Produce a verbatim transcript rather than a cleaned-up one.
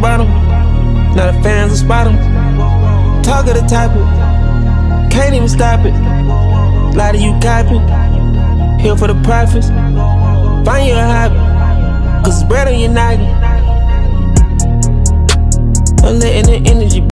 bottom. Now the fans will spot him. Talk of the topic, can't even stop it. Lie to you copy, here for the profits. Find you a hobby, cause it's bread on your noggin. I'm letting the energy